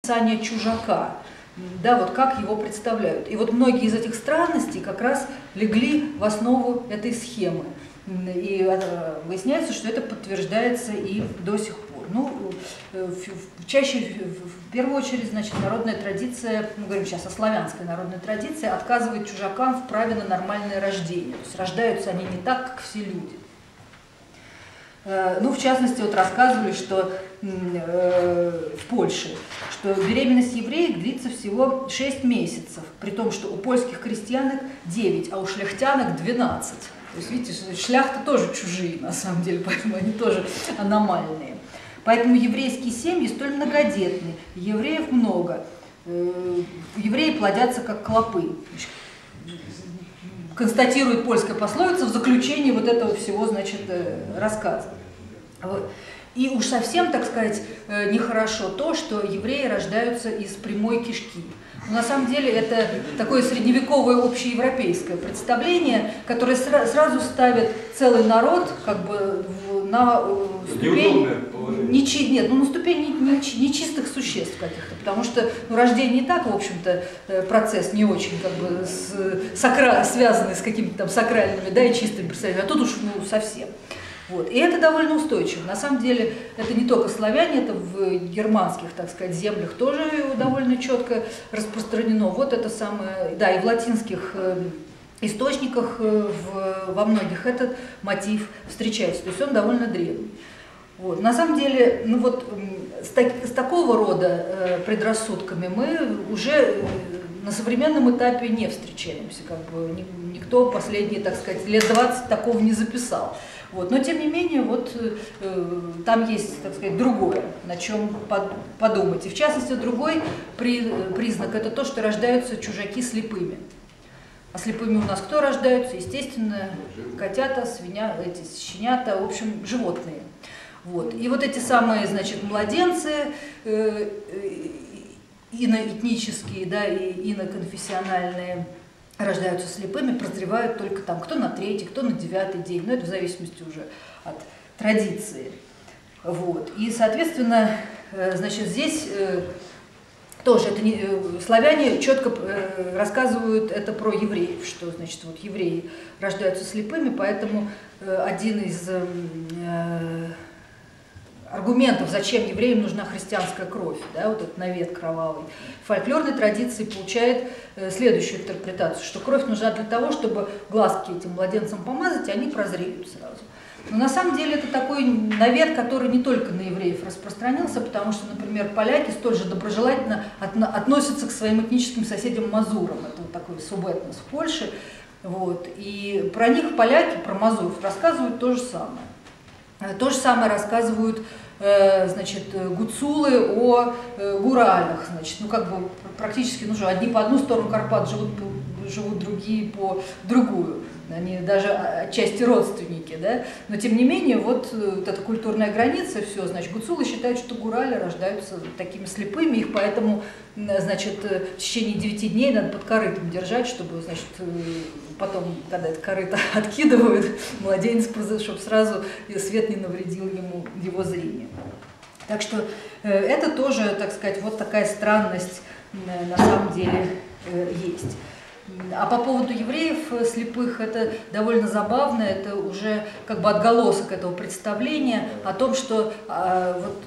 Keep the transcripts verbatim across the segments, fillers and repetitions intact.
описание чужака, да, вот как его представляют. И вот многие из этих странностей как раз легли в основу этой схемы. И выясняется, что это подтверждается и до сих пор. Ну, чаще, в первую очередь, значит, народная традиция, мы говорим сейчас о славянской народной традиции, отказывает чужакам в праве на нормальное рождение. То есть рождаются они не так, как все люди. Ну, в частности, вот рассказывали, что э, в Польше, что беременность евреек длится всего шесть месяцев, при том, что у польских крестьянок девять, а у шляхтянок двенадцать. То есть, видите, шляхты тоже чужие, на самом деле, поэтому они тоже аномальные. Поэтому еврейские семьи столь многодетны, евреев много, евреи плодятся как клопы. Констатирует польская пословица в заключении вот этого всего, значит, рассказа. И уж совсем, так сказать, нехорошо то, что евреи рождаются из прямой кишки. Но на самом деле это такое средневековое общеевропейское представление, которое сразу ставит целый народ как бы на ступень, нечи, нет, ну, на ступень нечистых существ каких-то, потому что ну, рождение и так, в общем-то, процесс не очень как бы с, сакра, связанный с какими-то там сакральными, да, и чистыми представлениями, а тут уж ну, совсем. Вот. И это довольно устойчиво. На самом деле это не только славяне, это в германских, так сказать, землях тоже довольно четко распространено. Вот это самое, да, и в латинских источниках в, во многих этот мотив встречается. То есть он довольно древний. Вот. На самом деле, ну вот с, так, с такого рода э, предрассудками мы уже э, на современном этапе не встречаемся. Как бы, никто последние, так сказать, лет двадцать такого не записал. Вот. Но тем не менее, вот э, там есть, так сказать, другое, на чем под, подумать. И в частности, другой при, признак – это то, что рождаются чужаки слепыми. А слепыми у нас кто рождаются? Естественно, котята, свинья, эти щенята, в общем, животные. Вот. И вот эти самые, значит, младенцы э, иноэтнические, да, и иноконфессиональные рождаются слепыми, прозревают только там, кто на третий, кто на девятый день, но это в зависимости уже от традиции. Вот. И, соответственно, э, значит, здесь э, тоже это не, э, славяне четко э, рассказывают это про евреев, что, значит, вот евреи рождаются слепыми, поэтому э, один из э, аргументов, зачем евреям нужна христианская кровь, да, вот этот навет кровавый, в фольклорной традиции получает э, следующую интерпретацию, что кровь нужна для того, чтобы глазки этим младенцам помазать, и они прозреют сразу. Но на самом деле это такой навет, который не только на евреев распространился, потому что, например, поляки столь же доброжелательно относятся к своим этническим соседям мазурам, это вот такой субэтнос в Польше, вот, и про них поляки, про мазуров рассказывают то же самое. То же самое рассказывают, э, значит, гуцулы о э, гуралях, значит, ну как бы практически, ну что, одни по одну сторону Карпат живут, живут другие по другую, они даже отчасти родственники, да, но тем не менее вот, вот эта культурная граница, все, значит, гуцулы считают, что гурали рождаются такими слепыми, их поэтому, значит, в течение девяти дней надо под корытом держать, чтобы, значит, потом, когда это корыто откидывают, младенец, чтобы сразу свет не навредил ему, его зрению. Так что это тоже, так сказать, вот такая странность на самом деле есть. А по поводу евреев слепых, это довольно забавно, это уже как бы отголосок этого представления о том, что а, вот,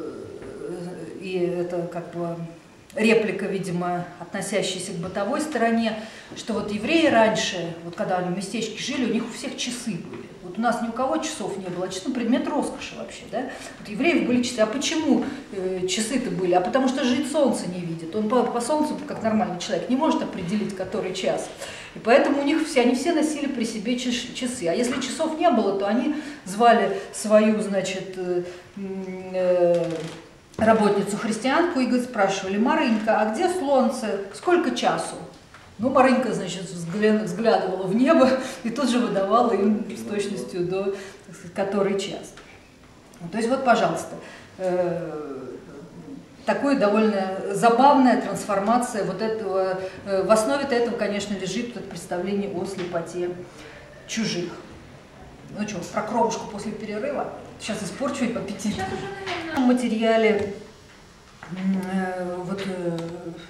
и это как бы реплика, видимо, относящаяся к бытовой стороне, что вот евреи раньше, вот когда они в местечке жили, у них у всех часы были. Вот у нас ни у кого часов не было, а часы, ну, предмет роскоши вообще, да? Вот у евреев были часы. А почему э, часы-то были? А потому что жить солнце не видит. Он по, по солнцу, как нормальный человек, не может определить, который час. И поэтому у них все, они все носили при себе часы. А если часов не было, то они звали свою, значит, э, э, работницу христианку и спрашивали: Марынька, а где солнце? Сколько часу? Ну, Марынька, значит, взглядывала в небо и тут же выдавала им с точностью до, так сказать, который час. То есть вот, пожалуйста, такая довольно забавная трансформация вот этого. В основе-то этого, конечно, лежит это представление о слепоте чужих. Ну что, про кровушку после перерыва? Сейчас испорчу и по пяти. В материале вот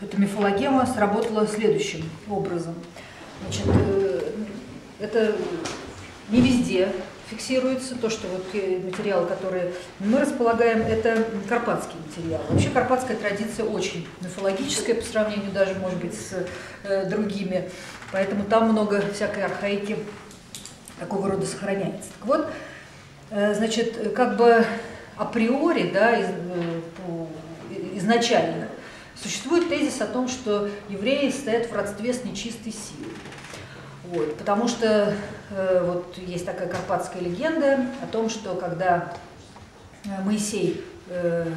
эта мифологема сработала следующим образом. Значит, это не везде фиксируется. То, что вот материалы, которые мы располагаем, это карпатские материалы. Вообще карпатская традиция очень мифологическая по сравнению даже, может быть, с э, другими. Поэтому там много всякой архаики такого рода сохраняется. Так вот, э, значит, как бы априори, да, из, э, изначально существует тезис о том, что евреи стоят в родстве с нечистой силой. Вот, потому что э, вот есть такая карпатская легенда о том, что когда Моисей э,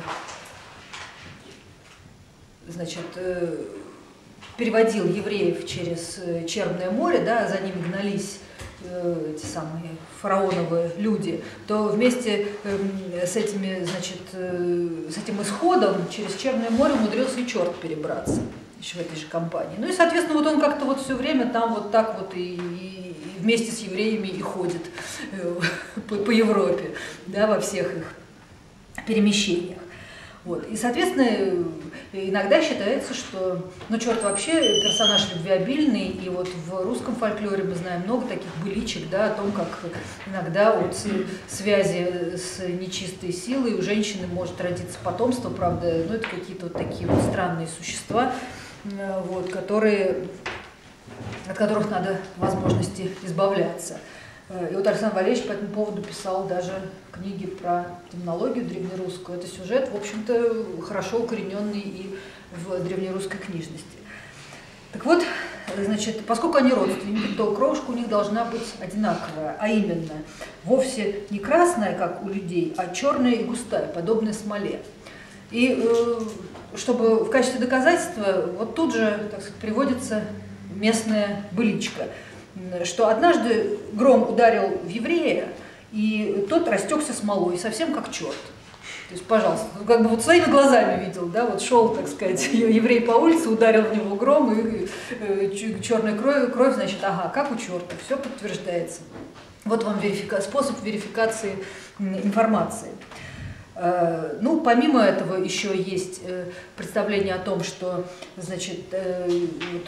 значит, э, переводил евреев через Черное море, да, за ними гнались э, эти самые фараоновые люди, то вместе э, с, этими, значит, э, с этим исходом через Черное море умудрился и черт перебраться. Еще в этой же компании. Ну и, соответственно, вот он как-то вот все время там вот так вот и, и вместе с евреями и ходит э, по, по Европе, да, во всех их перемещениях. Вот. И, соответственно, иногда считается, что, ну, черт вообще персонаж любвеобильный, и вот в русском фольклоре мы знаем много таких быличек, да, о том, как иногда от связи с нечистой силой у женщины может родиться потомство, правда, ну, это какие-то вот такие вот странные существа, вот, которые, от которых надо возможности избавляться. И вот Александр Валерьевич по этому поводу писал даже книги про демонологию древнерусскую. Это сюжет, в общем-то, хорошо укорененный и в древнерусской книжности. Так вот, значит, поскольку они родственники, то кровушка у них должна быть одинаковая, а именно вовсе не красная, как у людей, а черная и густая, подобная смоле. И чтобы в качестве доказательства вот тут же, так сказать, приводится местная быличка, что однажды гром ударил в еврея, и тот растекся смолой, совсем как черт. То есть, пожалуйста, ну, как бы вот своими глазами видел, да, вот шел, так сказать, еврей по улице, ударил в него гром, и э, черная кровь, кровь, значит, ага, как у черта, все подтверждается. Вот вам верифика... способ верификации информации. Э, ну, помимо этого еще есть э, представление о том, что, значит, э, вот,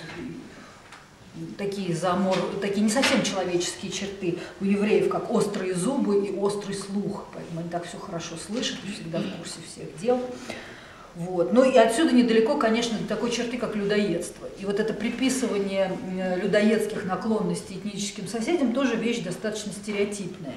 такие замор, такие не совсем человеческие черты у евреев, как острые зубы и острый слух, поэтому они так все хорошо слышат, всегда в курсе всех дел. Вот. Ну и отсюда недалеко, конечно, до такой черты, как людоедство. И вот это приписывание людоедских наклонностей этническим соседям тоже вещь достаточно стереотипная.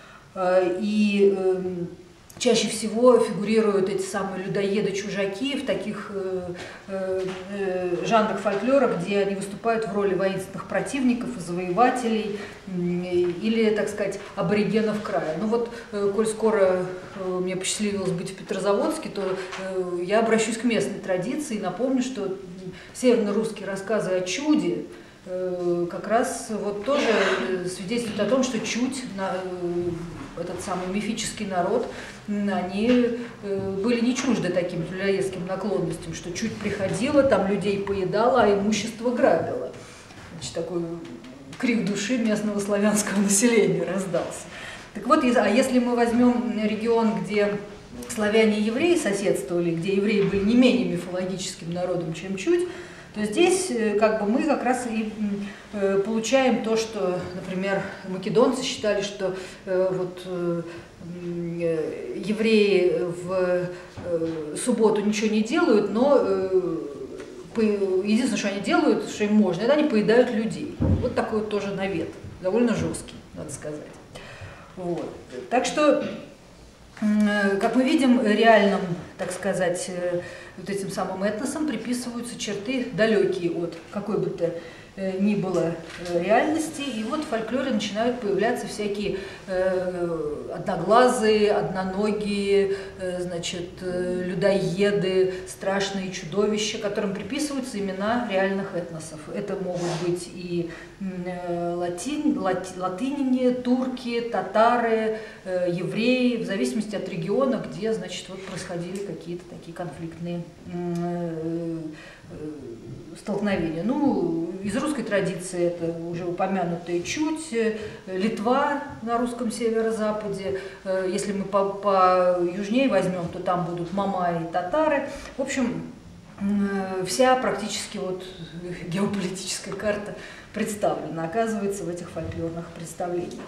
И чаще всего фигурируют эти самые людоеды-чужаки в таких э, э, жанрах фольклора, где они выступают в роли воинственных противников, завоевателей э, или, так сказать, аборигенов края. Ну вот, э, коль скоро э, мне посчастливилось быть в Петрозаводске, то э, я обращусь к местной традиции и напомню, что северно-русские рассказы о чуде э, как раз вот тоже свидетельствуют о том, что чудь, на, э, этот самый мифический народ, они были не чужды таким людоедским наклонностям, что чуть приходила, там людей поедала, а имущество грабила. Значит, такой крик души местного славянского населения раздался. Так вот, а если мы возьмем регион, где славяне и евреи соседствовали, где евреи были не менее мифологическим народом, чем чуть, то здесь как бы мы как раз и получаем то, что, например, македонцы считали, что вот евреи в субботу ничего не делают, но единственное, что они делают, что им можно, это они поедают людей. Вот такой вот тоже навет, довольно жесткий, надо сказать. Вот. Так что, как мы видим, реальным, так сказать, вот этим самым этносам приписываются черты, далекие от какой бы то ни было реальности, и вот в фольклоре начинают появляться всякие э, одноглазые, одноногие, э, значит, э, людоеды, страшные чудовища, которым приписываются имена реальных этносов. Это могут быть и э, латин, лати, латынине, турки, татары, э, евреи, в зависимости от региона, где, значит, вот происходили какие-то такие конфликтные э, столкновения. Ну, из русской традиции это уже упомянутая чуть, Литва на русском северо-западе. Если мы по, по южнее возьмем, то там будут мамаи и татары. В общем, вся практически вот геополитическая карта представлена, оказывается, в этих фольклорных представлениях.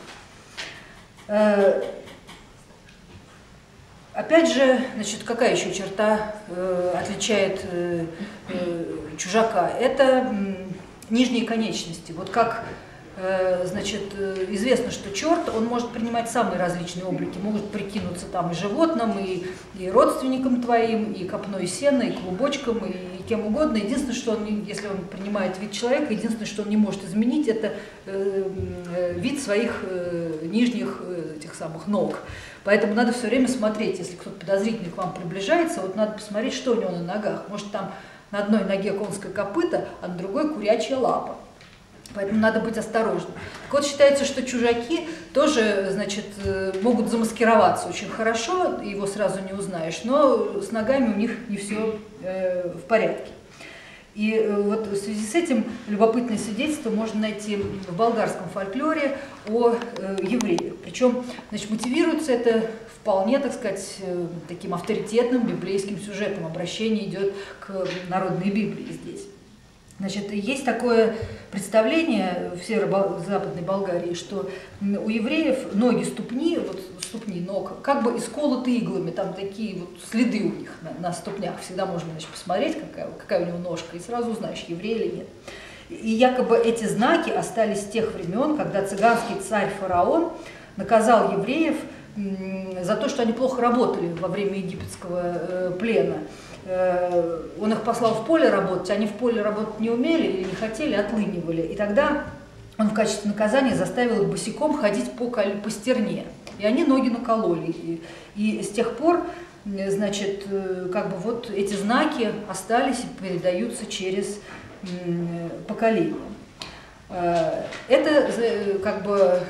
Опять же, значит, какая еще черта э, отличает э, э, чужака? Это э, нижние конечности. Вот как, э, значит, известно, что черт, он может принимать самые различные облики. Могут прикинуться там и животным, и, и родственникам твоим, и копной сена, и клубочком, и, и кем угодно. Единственное, что он, если он принимает вид человека, единственное, что он не может изменить, это э, э, вид своих э, нижних э, этих самых ног. Поэтому надо все время смотреть, если кто-то подозрительный к вам приближается, вот надо посмотреть, что у него на ногах. Может, там на одной ноге конское копыто, а на другой курячья лапа. Поэтому надо быть осторожным. Так вот, считается, что чужаки тоже, значит, могут замаскироваться очень хорошо, его сразу не узнаешь, но с ногами у них не все э, в порядке. И вот в связи с этим любопытное свидетельство можно найти в болгарском фольклоре о э, евреях. Причем, значит, мотивируется это вполне, так сказать, э, таким авторитетным библейским сюжетом. Обращение идет к народной Библии здесь. Значит, есть такое представление в северо-западной Болгарии, что у евреев ноги ступни, вот ступни ног, как бы исколоты иглами, там такие вот следы у них на, на ступнях. Всегда можно, значит, посмотреть, какая, какая у него ножка, и сразу узнаешь, еврей или нет. И якобы эти знаки остались с тех времен, когда цыганский царь фараон наказал евреев за то, что они плохо работали во время египетского плена. Он их послал в поле работать, они в поле работать не умели или не хотели, отлынивали. И тогда он в качестве наказания заставил их босиком ходить по, по стерне. И они ноги накололи. И, и с тех пор, значит, как бы вот эти знаки остались и передаются через поколения. Это как бы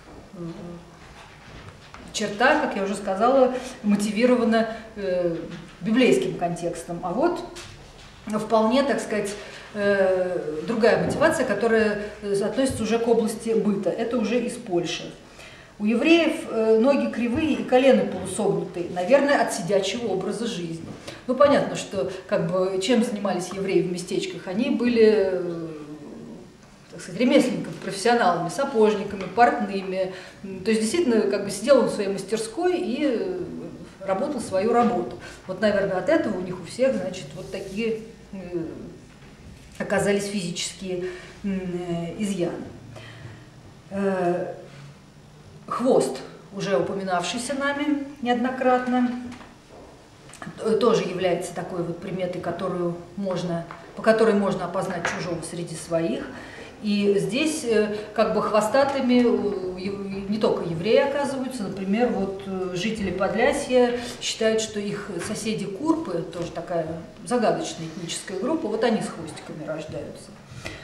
черта, как я уже сказала, мотивирована э, библейским контекстом. А вот вполне, так сказать, э, другая мотивация, которая относится уже к области быта. Это уже из Польши. У евреев э, ноги кривые и колено полусогнутые, наверное, от сидячего образа жизни. Ну, понятно, что как бы, чем занимались евреи в местечках? Они были... Э, так сказать, ремесленниками, профессионалами, сапожниками, портными. То есть, действительно, как бы сидел он в своей мастерской и работал свою работу. Вот, наверное, от этого у них у всех, значит, вот такие оказались физические изъяны. Хвост, уже упоминавшийся нами неоднократно, тоже является такой вот приметой, которую можно, по которой можно опознать чужого среди своих. И здесь как бы хвостатыми не только евреи оказываются, например, вот жители Подлясья считают, что их соседи курпы, тоже такая загадочная этническая группа, вот они с хвостиками рождаются.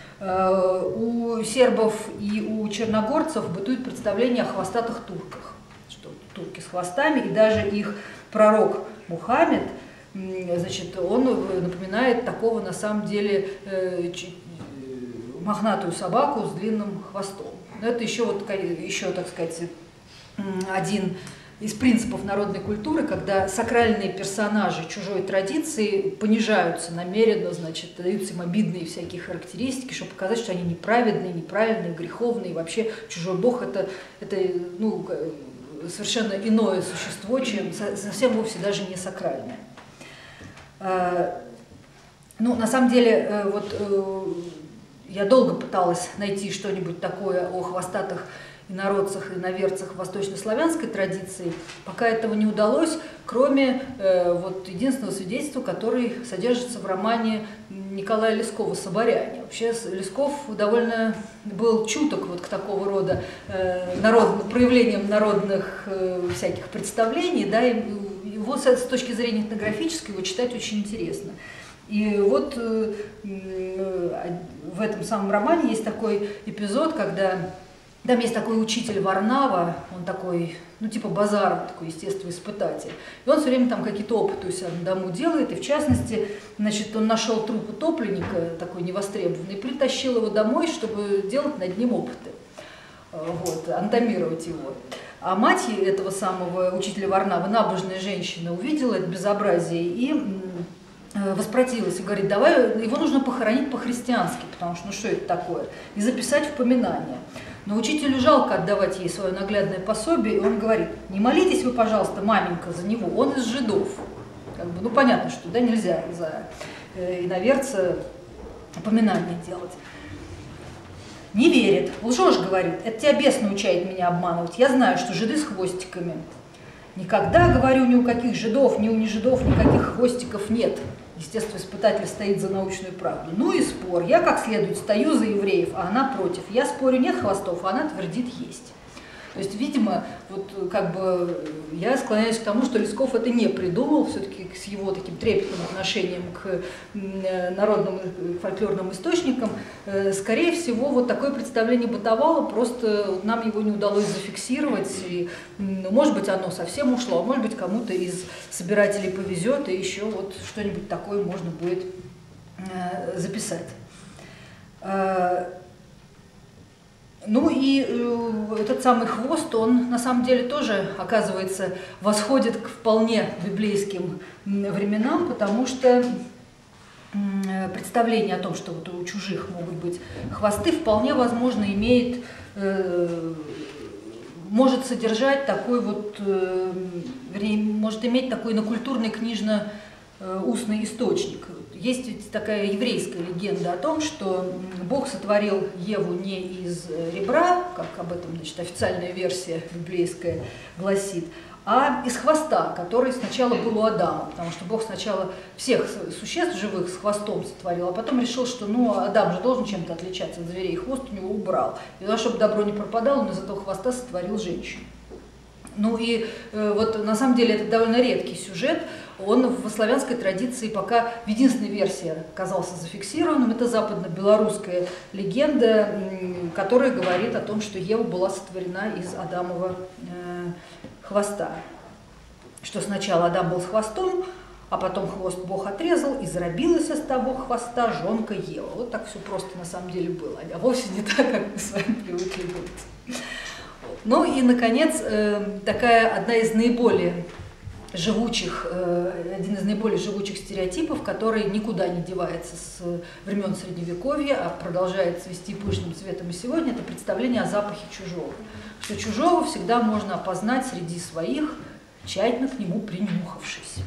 У сербов и у черногорцев бытует представление о хвостатых турках, что турки с хвостами, и даже их пророк Мухаммед, значит, он напоминает такого на самом деле мохнатую собаку с длинным хвостом. Но это еще, вот, еще, так сказать, один из принципов народной культуры, когда сакральные персонажи чужой традиции понижаются намеренно, значит, даются им обидные всякие характеристики, чтобы показать, что они неправедные, неправильные, греховные. И вообще чужой бог это, это ну, совершенно иное существо, чем совсем вовсе даже не сакральное. Ну, на самом деле, вот я долго пыталась найти что-нибудь такое о хвостатых инородцах и иноверцах восточнославянской традиции, пока этого не удалось, кроме э, вот единственного свидетельства, который содержится в романе Николая Лескова «Соборяне». Вообще Лесков довольно был чуток вот к такого рода э, народ, проявлениям народных э, всяких представлений, да, и его с точки зрения этнографической его читать очень интересно. И вот э, э, в этом самом романе есть такой эпизод, когда там есть такой учитель Варнава, он такой, ну типа Базаров, такой естествоиспытатель. И он все время там какие-то опыты у себя на дому делает, и в частности, значит, он нашел труп утопленника, такой невостребованный, и притащил его домой, чтобы делать над ним опыты, вот, анатомировать его. А мать этого самого учителя Варнава, набожная женщина, увидела это безобразие и воспротивилась и говорит, давай, его нужно похоронить по-христиански, потому что, ну что это такое, и записать в поминание. Но учителю жалко отдавать ей свое наглядное пособие, и он говорит, не молитесь вы, пожалуйста, маменька, за него, он из жидов. Как бы, ну понятно, что да, нельзя за э, иноверца поминание делать. Не верит, лжешь, говорит, это тебя бес научает меня обманывать, я знаю, что жиды с хвостиками. Никогда, говорю, ни у каких жидов, ни у нежидов никаких хвостиков нет. Естественно, испытатель стоит за научную правду. Ну и спор. Я как следует стою за евреев, а она против. Я спорю, нет хвостов, а она твердит, есть. То есть, видимо, вот как бы я склоняюсь к тому, что Лесков это не придумал, все-таки с его таким трепетным отношением к народным фольклорным источникам, скорее всего, вот такое представление бытовало, просто нам его не удалось зафиксировать, и, может быть, оно совсем ушло, а может быть, кому-то из собирателей повезет, и еще вот что-нибудь такое можно будет записать. Ну и э, этот самый хвост, он на самом деле тоже, оказывается, восходит к вполне библейским временам, потому что э, представление о том, что вот у чужих могут быть хвосты, вполне возможно имеет, э, может содержать такой вот, э, может иметь такой инокультурный книжно-устный источник. Есть ведь такая еврейская легенда о том, что Бог сотворил Еву не из ребра, как об этом, значит, официальная версия библейская гласит, а из хвоста, который сначала был у Адама, потому что Бог сначала всех существ живых с хвостом сотворил, а потом решил, что ну, Адам же должен чем-то отличаться от зверей, хвост у него убрал. И чтобы добро не пропадало, он из этого хвоста сотворил женщину. Ну и э, вот на самом деле это довольно редкий сюжет, он в славянской традиции пока в единственной версии оказался зафиксированным, это западно-белорусская легенда, которая говорит о том, что Ева была сотворена из Адамова э, хвоста. Что сначала Адам был с хвостом, а потом хвост Бог отрезал, и зародилась из того хвоста жонка Ева. Вот так все просто на самом деле было, а вовсе не так, как мы с вами привыкли думать. Ну и, наконец, такая одна из наиболее живучих, один из наиболее живучих стереотипов, который никуда не девается с времен Средневековья, а продолжает цвести пышным цветом и сегодня, это представление о запахе чужого. Что чужого всегда можно опознать среди своих, тщательно к нему принюхавшись.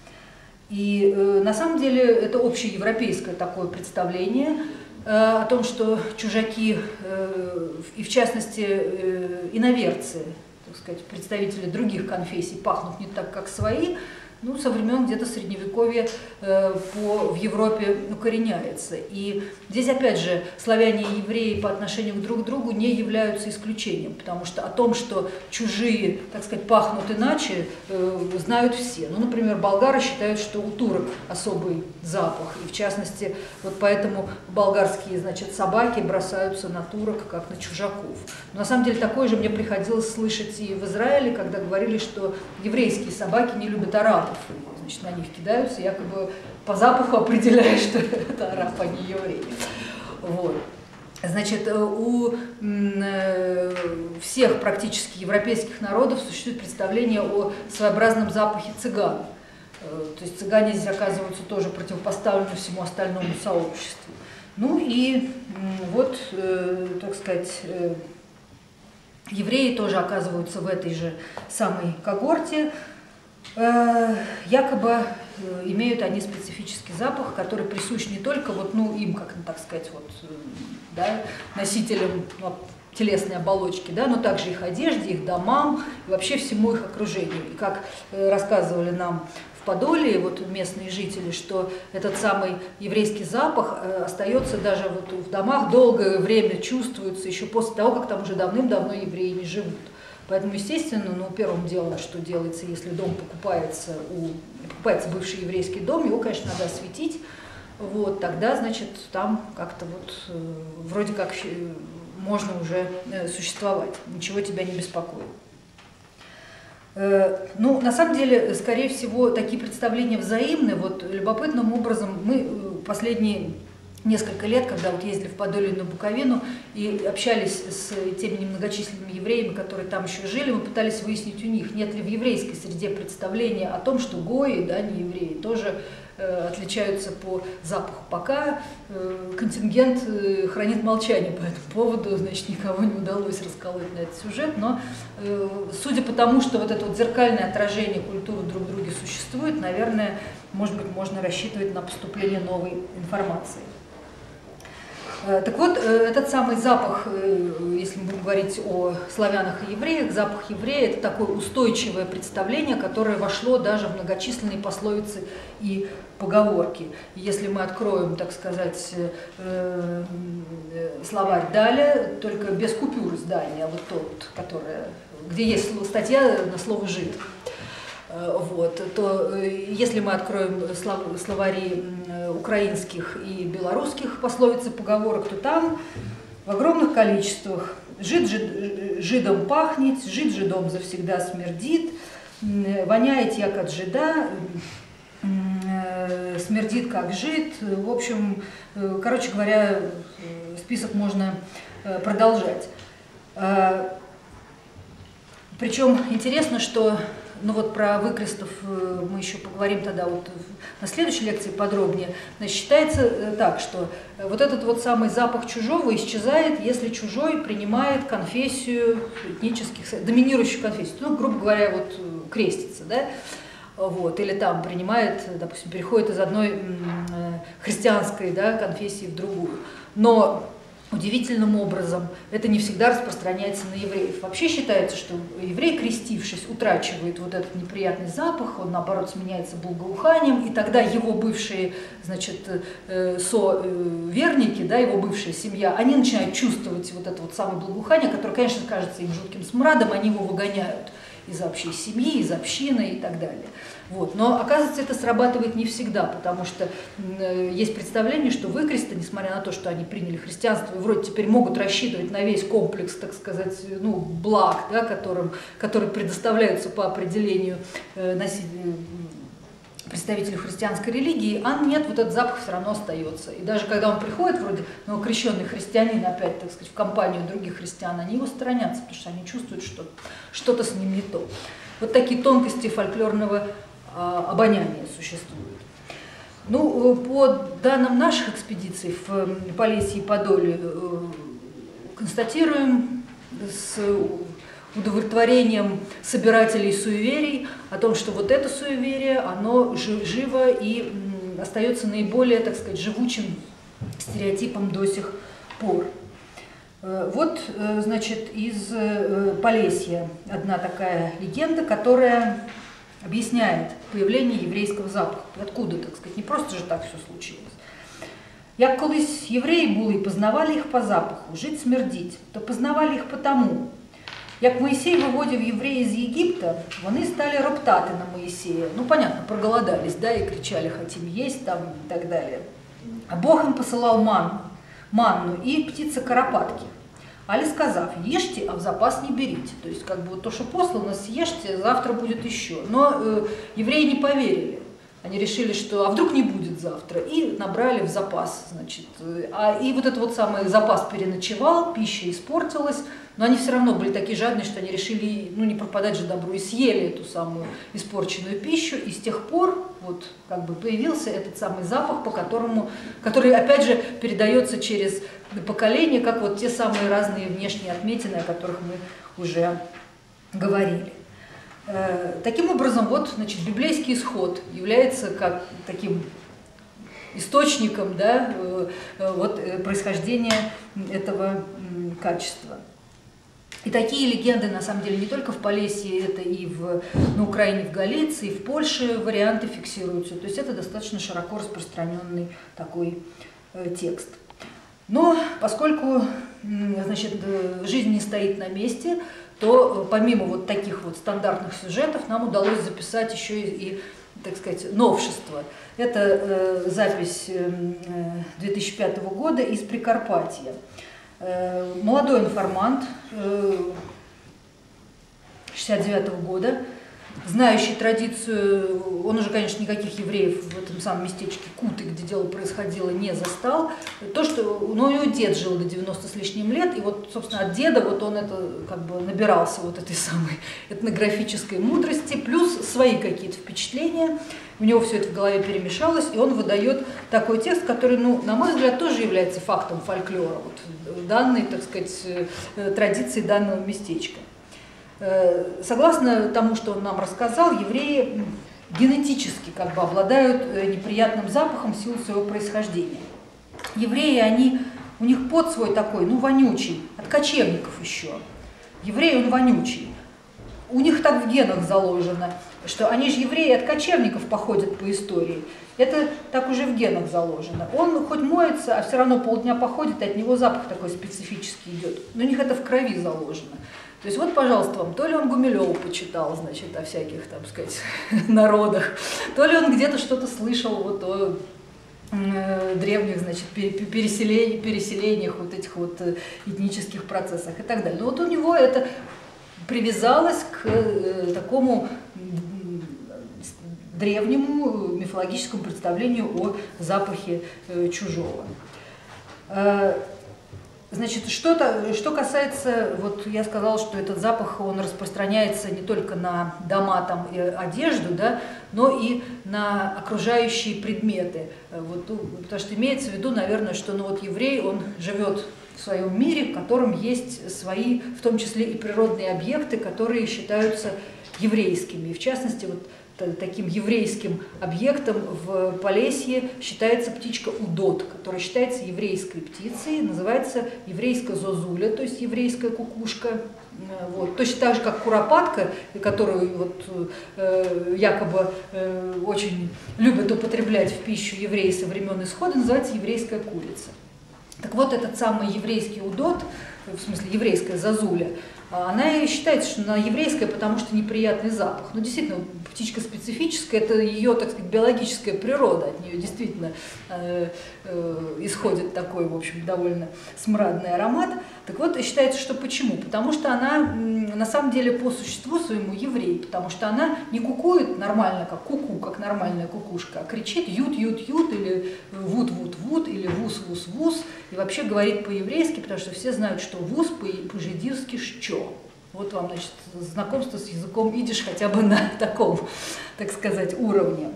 И на самом деле это общеевропейское такое представление о том, что чужаки, и в частности иноверцы, так сказать, представители других конфессий, пахнут не так, как свои, ну, со времен где-то Средневековья э, по, в Европе укореняется. И здесь, опять же, славяне и евреи по отношению друг к другу не являются исключением, потому что о том, что чужие, так сказать, пахнут иначе, э, знают все. Ну, например, болгары считают, что у турок особый запах, и в частности, вот поэтому болгарские, значит, собаки бросаются на турок, как на чужаков. Но на самом деле такое же мне приходилось слышать и в Израиле, когда говорили, что еврейские собаки не любят арабов. Значит, на них кидаются, якобы по запаху определяют, что это араб, а не еврей. Вот. Значит, у всех практически европейских народов существует представление о своеобразном запахе цыган. То есть цыгане здесь оказываются тоже противопоставлены всему остальному сообществу. Ну и вот, так сказать, евреи тоже оказываются в этой же самой когорте. Якобы имеют они специфический запах, который присущ не только вот, ну, им, как так сказать, вот, да, носителям, ну, телесной оболочки, да, но также их одежде, их домам и вообще всему их окружению. И как рассказывали нам в Подоле вот местные жители, что этот самый еврейский запах остается даже вот в домах, долгое время чувствуется еще после того, как там уже давным-давно евреи не живут. Поэтому, естественно, ну, первым делом, что делается, если дом покупается, у, покупается бывший еврейский дом, его, конечно, надо осветить, вот, тогда, значит, там как-то вот э, вроде как можно уже э, существовать, ничего тебя не беспокоит. Э, ну, на самом деле, скорее всего, такие представления взаимны. Вот любопытным образом мы последние несколько лет, когда вот ездили в Подоле на Буковину и общались с теми немногочисленными евреями, которые там еще жили, мы пытались выяснить у них, нет ли в еврейской среде представления о том, что гои, да, не евреи, тоже отличаются по запаху. Пока контингент хранит молчание по этому поводу, значит, никого не удалось расколоть на этот сюжет, но судя по тому, что вот это вот зеркальное отражение культуры друг в друге существует, наверное, может быть, можно рассчитывать на поступление новой информации. Так вот, этот самый запах, если мы будем говорить о славянах и евреях, запах еврея – это такое устойчивое представление, которое вошло даже в многочисленные пословицы и поговорки. И если мы откроем, так сказать, словарь Даля, только без купюр издания, вот тот, который, где есть статья на слово «жид», вот, то если мы откроем словари украинских и белорусских пословиц и поговорок, то там в огромных количествах «жид, жид жидом пахнет», «жид жидом завсегда смердит», «воняет як от жида», «смердит как жид». В общем, короче говоря, список можно продолжать. Причем интересно, что ну вот про выкрестов мы еще поговорим тогда вот на следующей лекции подробнее. Значит, считается так, что вот этот вот самый запах чужого исчезает, если чужой принимает конфессию этнических, доминирующую конфессию. Ну, грубо говоря, вот крестится, да? Вот, или там принимает, допустим, переходит из одной христианской, да, конфессии в другую. Но удивительным образом это не всегда распространяется на евреев. Вообще считается, что еврей, крестившись, утрачивает вот этот неприятный запах, он, наоборот, сменяется благоуханием, и тогда его бывшие, значит, соверники, да, его бывшая семья, они начинают чувствовать вот это вот самое благоухание, которое, конечно, кажется им жутким смрадом, они его выгоняют из общей семьи, из общины и так далее. Вот. Но, оказывается, это срабатывает не всегда, потому что э, есть представление, что выкресты, несмотря на то, что они приняли христианство и вроде теперь могут рассчитывать на весь комплекс, так сказать, ну, благ, да, которым, которые предоставляются по определению э, носителю, представителю христианской религии, а нет, вот этот запах все равно остается. И даже когда он приходит, вроде новокрещенный христианин, опять, так сказать, в компанию других христиан, они его сторонятся, потому что они чувствуют, что что-то с ним не то. Вот такие тонкости фольклорного а, обоняния существуют. Ну, по данным наших экспедиций в Полесье и Подоле констатируем с удовлетворением собирателей суеверий о том, что вот это суеверие, оно живо и остается наиболее, так сказать, живучим стереотипом до сих пор. Вот, значит, из Полесья одна такая легенда, которая объясняет появление еврейского запаха. Откуда, так сказать, не просто же так все случилось. Як колись євреї були і познавали їх по запаху, жить смердіть, то познавали їх потому. Як Моисей выводив евреев из Египта, вони стали роптати на Моисея. Ну, понятно, проголодались, да, и кричали, хотим есть, там, и так далее. А Бог им посылал манну, манну и птицы-карапатки. Али сказав, ешьте, а в запас не берите. То есть, как бы, вот то, что послано, съешьте, завтра будет еще. Но э, евреи не поверили. Они решили, что а вдруг не будет завтра, и набрали в запас, значит. А, и вот этот вот самый запас переночевал, пища испортилась, но они все равно были такие жадные, что они решили, ну, не пропадать же добру, и съели эту самую испорченную пищу, и с тех пор вот как бы появился этот самый запах, по которому, который опять же передается через поколение, как вот те самые разные внешние отметины, о которых мы уже говорили. Таким образом, вот, значит, библейский исход является как таким источником, да, вот, происхождения этого качества. И такие легенды, на самом деле, не только в Полесье, это и в, на Украине, в Галиции, и в Польше варианты фиксируются. То есть это достаточно широко распространенный такой э, текст. Но поскольку, значит, жизнь не стоит на месте, то помимо вот таких вот стандартных сюжетов нам удалось записать еще и, и так сказать, новшества. Это э, запись э, две тысячи пятого года из Прикарпатья. Э, молодой информант э, шестьдесят девятого года знающий традицию, он уже, конечно, никаких евреев в этом самом местечке Куты, где дело происходило, не застал. То, что, ну, у него дед жил до девяноста с лишним лет, и вот, собственно, от деда вот он это как бы набирался вот этой самой этнографической мудрости, плюс свои какие-то впечатления. У него все это в голове перемешалось, и он выдает такой текст, который, ну, на мой взгляд, тоже является фактом фольклора, вот, данной, так сказать, традиции данного местечка. Согласно тому, что он нам рассказал, евреи генетически как бы обладают неприятным запахом в силу своего происхождения. Евреи, они, у них пот свой такой, ну, вонючий, от кочевников еще. Еврей, он вонючий. У них так в генах заложено, что они же евреи от кочевников походят по истории. Это так уже в генах заложено. Он хоть моется, а все равно полдня походит, и от него запах такой специфический идет. Но у них это в крови заложено. То есть вот, пожалуйста, вам, то ли он Гумилёва почитал, значит, о всяких, там сказать, народах, то ли он где-то что-то слышал вот о э, древних, значит, переселениях, переселениях, вот этих вот этнических процессах и так далее. Но вот у него это привязалось к э, такому древнему мифологическому представлению о запахе э, чужого. Значит, что-то, что касается, вот я сказала, что этот запах, он распространяется не только на дома там, и одежду, да, но и на окружающие предметы. Вот, потому что имеется в виду, наверное, что ну, вот еврей, он живет в своем мире, в котором есть свои, в том числе и природные объекты, которые считаются еврейскими. И в частности, вот таким еврейским объектом в Полесье считается птичка удот, которая считается еврейской птицей, называется еврейская зозуля, то есть еврейская кукушка. Вот. Точно так же, как куропатка, которую вот, э, якобы э, очень любят употреблять в пищу евреи со времен Исхода, называется еврейская курица. Так вот, этот самый еврейский удот, в смысле еврейская зозуля, она и считается, что она еврейская, потому что неприятный запах. Но действительно, птичка специфическая, это ее, так сказать, биологическая природа, от нее действительно э, э, исходит такой, в общем, довольно смрадный аромат. Так вот, считается, что почему? Потому что она на самом деле по существу своему еврей, потому что она не кукует нормально, как куку, как нормальная кукушка, а кричит ют-ют-ют или вут-вут-вут или вус-вус-вус, и вообще говорит по-еврейски, потому что все знают, что вус по-жидирски «що». Вот вам, значит, знакомство с языком идиш хотя бы на таком, так сказать, уровне.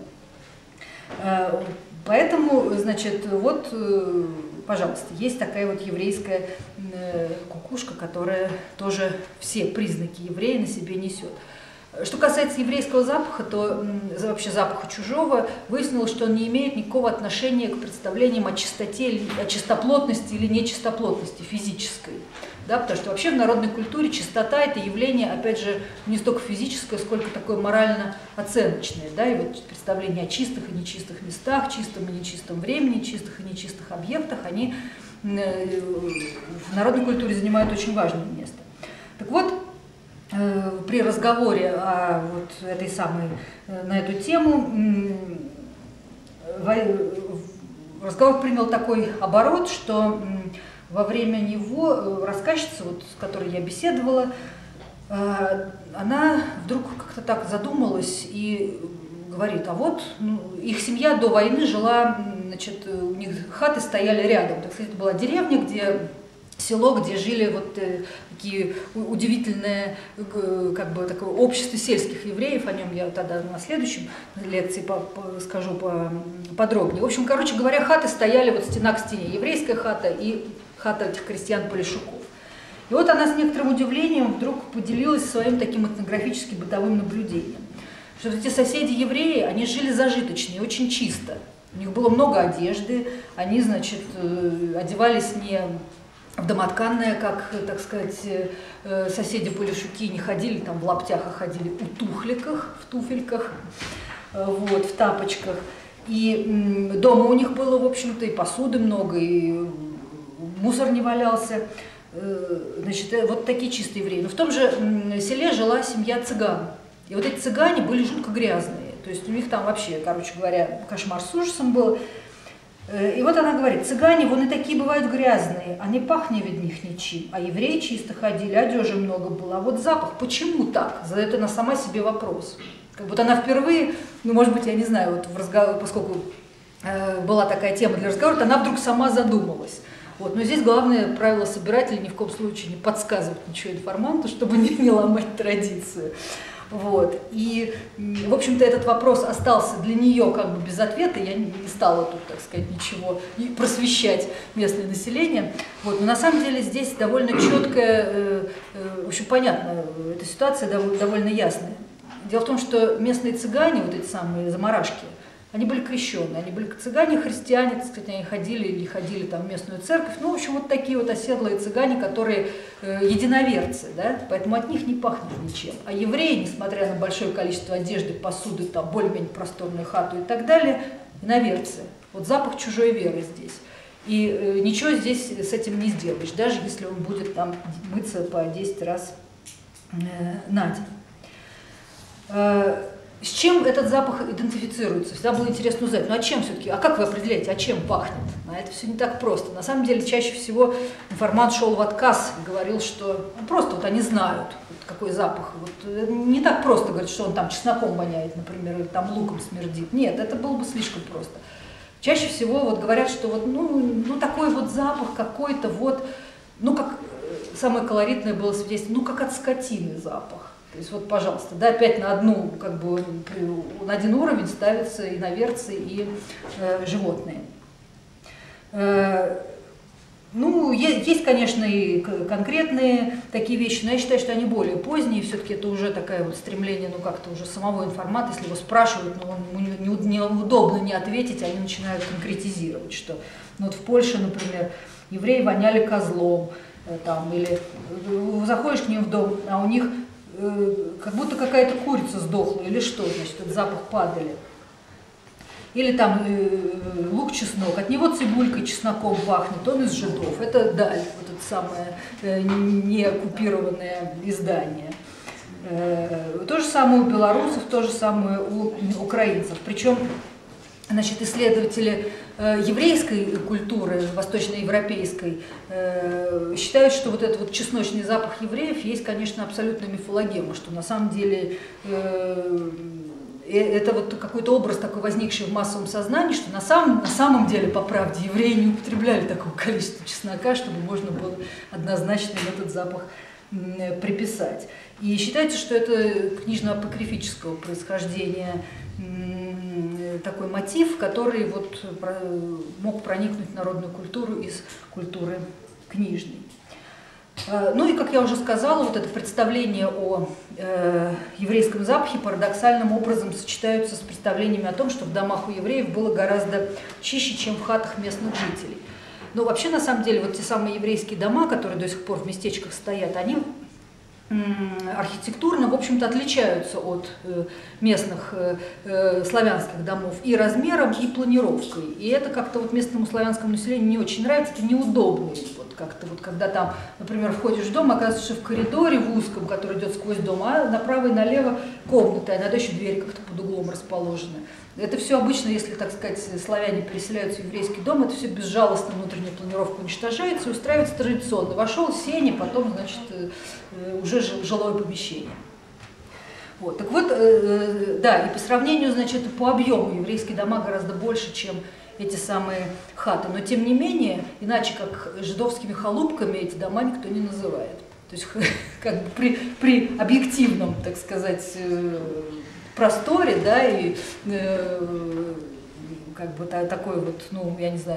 Поэтому, значит, вот, пожалуйста, есть такая вот еврейская кукушка, которая тоже все признаки еврея на себе несет. Что касается еврейского запаха, то вообще запаха чужого, выяснилось, что он не имеет никакого отношения к представлениям о чистоте, о чистоплотности или нечистоплотности физической. Да, потому что вообще в народной культуре чистота – это явление, опять же, не столько физическое, сколько такое морально-оценочное. Да, и вот представления о чистых и нечистых местах, чистом и нечистом времени, чистых и нечистых объектах, они в народной культуре занимают очень важное место. Так вот, при разговоре о вот этой самой, на эту тему разговор принял такой оборот, что во время него рассказчица, вот, с которой я беседовала, она вдруг как-то так задумалась и говорит, а вот ну, их семья до войны жила, значит, у них хаты стояли рядом. Так сказать, это была деревня, где село, где жили вот э, такие удивительные, э, как бы такое общество сельских евреев, о нем я тогда на следующем лекции по, по, скажу по, подробнее. В общем, короче говоря, хаты стояли вот стена к стене, еврейская хата и хата этих крестьян-полешуков. И вот она с некоторым удивлением вдруг поделилась своим таким этнографическим бытовым наблюдением, что эти соседи-евреи, они жили зажиточно и очень чисто. У них было много одежды, они, значит, э, одевались не в домотканное, как, так сказать, соседи-полешуки, не ходили там в лаптях, а ходили в туфликах, в туфельках, вот, в тапочках. И дома у них было, в общем-то, и посуды много, и мусор не валялся. Значит, вот такие чистые евреи. Но в том же селе жила семья цыган. И вот эти цыгане были жутко грязные. То есть у них там вообще, короче говоря, кошмар с ужасом был. И вот она говорит: цыгане, вон и такие бывают грязные, а не пахнет від них ничем, а евреи чисто ходили, одежи много было, а вот запах, почему так? Задает она сама себе вопрос. Как будто она впервые, ну, может быть, я не знаю, вот в разговор, поскольку э, была такая тема для разговора, она вдруг сама задумалась. Вот. Но здесь главное правило собирателя: ни в коем случае не подсказывать ничего информанту, чтобы не, не ломать традицию. Вот. И, в общем-то, этот вопрос остался для нее как бы без ответа. Я не стала тут, так сказать, ничего просвещать местное население. Вот. Но на самом деле здесь довольно четкая, э, э, в общем, понятно, эта ситуация довольно, довольно ясная. Дело в том, что местные цыгане, вот эти самые заморашки, они были крещенные, они были цыгане, христиане, так сказать, они ходили или ходили там в местную церковь. Ну, в общем, вот такие вот оседлые цыгане, которые э, единоверцы, да, поэтому от них не пахнет ничем. А евреи, несмотря на большое количество одежды, посуды, там, более-менее просторную хату и так далее, иноверцы. Вот запах чужой веры здесь. И э, ничего здесь с этим не сделаешь, даже если он будет там мыться по десять раз э, на день. Э, С чем этот запах идентифицируется? Всегда было интересно узнать. Ну а чем все-таки? А как вы определяете, а чем пахнет? А это все не так просто. На самом деле чаще всего информант шел в отказ и говорил, что ну, просто вот они знают, вот, какой запах. Вот, не так просто говорить, что он там чесноком воняет, например, или там луком смердит. Нет, это было бы слишком просто. Чаще всего вот говорят, что вот, ну, ну такой вот запах какой-то вот, ну как самое колоритное было свидетельство, ну как от скотины запах. То есть вот, пожалуйста, да, опять на одну, как бы, на один уровень ставятся иноверцы и э, животные. Э, ну, есть, есть, конечно, и конкретные такие вещи, но я считаю, что они более поздние, все-таки это уже такое вот стремление, ну, как-то уже самого информата, если его спрашивают, но ему неудобно не ответить, они начинают конкретизировать, что ну, вот в Польше, например, евреи воняли козлом, там, или заходишь к ним в дом, а у них как будто какая-то курица сдохла, или что, значит, этот запах падали. Или там э, лук-чеснок, от него цибулькой, чесноком пахнет, он из жидов. Это «Даль», вот это самое э, не оккупированное издание. Э, то же самое у белорусов, то же самое у украинцев. Причем, значит, исследователи э, еврейской культуры, восточноевропейской, э, считают, что вот этот вот чесночный запах евреев есть, конечно, абсолютно мифологема, что на самом деле э, это вот какой-то образ такой возникший в массовом сознании, что на самом, на самом деле, по правде, евреи не употребляли такого количества чеснока, чтобы можно было однозначно этот запах э, приписать. И считается, что это книжно-апокрифического происхождения такой мотив, который вот мог проникнуть в народную культуру из культуры книжной. Ну и, как я уже сказала, вот это представление о э, еврейском запахе парадоксальным образом сочетаются с представлениями о том, что в домах у евреев было гораздо чище, чем в хатах местных жителей. Но вообще, на самом деле, вот те самые еврейские дома, которые до сих пор в местечках стоят, они архитектурно, в общем-то, отличаются от местных э, славянских домов и размером, и планировкой. И это как-то вот местному славянскому населению не очень нравится, это неудобно. Вот как-то вот, когда там, например, входишь в дом, оказывается, что в коридоре в узком, который идет сквозь дом, а направо и налево комнаты, а иногда еще двери как-то под углом расположены. Это все обычно, если, так сказать, славяне переселяются в еврейский дом, это все безжалостно внутренняя планировка уничтожается и устраивается традиционно. Вошел сеня, потом, значит, уже жилое помещение. Вот. Так вот, да, и по сравнению, значит, по объему еврейские дома гораздо больше, чем эти самые хаты. Но, тем не менее, иначе как жидовскими халупками эти дома никто не называет. То есть, как бы при, при объективном, так сказать, просторе, да, и э, как бы та, такой вот, ну, я не знаю,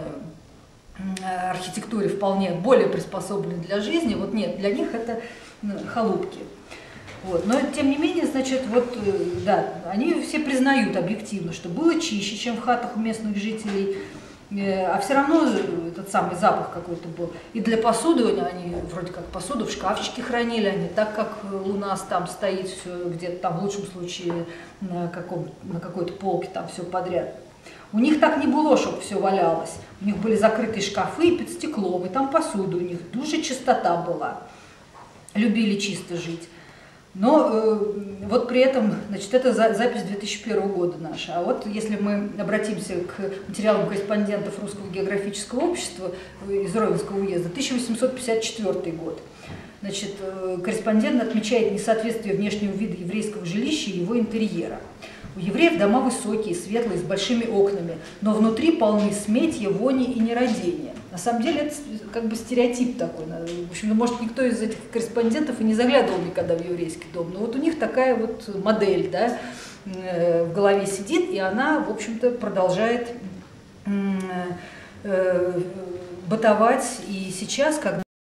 архитектуре вполне более приспособленной для жизни, вот нет, для них это халупки. Вот. Но, тем не менее, значит, вот, да, они все признают объективно, что было чище, чем в хатах у местных жителей, а все равно этот самый запах какой-то был. И для посуды они вроде как посуду в шкафчике хранили, они так, как у нас там стоит все где-то там в лучшем случае на, каком, на какой-то полке там все подряд. У них так не было, чтобы все валялось. У них были закрытые шкафы и под стеклом, и там посуда у них, дуже чистота была. Любили чисто жить. Но э, вот при этом, значит, это за, запись две тысячи первого года наша. А вот если мы обратимся к материалам корреспондентов Русского географического общества из Ровенского уезда, тысяча восемьсот пятьдесят четвёртый год. Значит, э, корреспондент отмечает несоответствие внешнего вида еврейского жилища и его интерьера. У евреев дома высокие, светлые, с большими окнами, но внутри полны сметья, вони и нерадения. На самом деле это как бы стереотип такой. В общем, может, никто из этих корреспондентов и не заглядывал никогда в еврейский дом, но вот у них такая вот модель, да, в голове сидит, и она, в общем-то, продолжает бытовать и сейчас, когда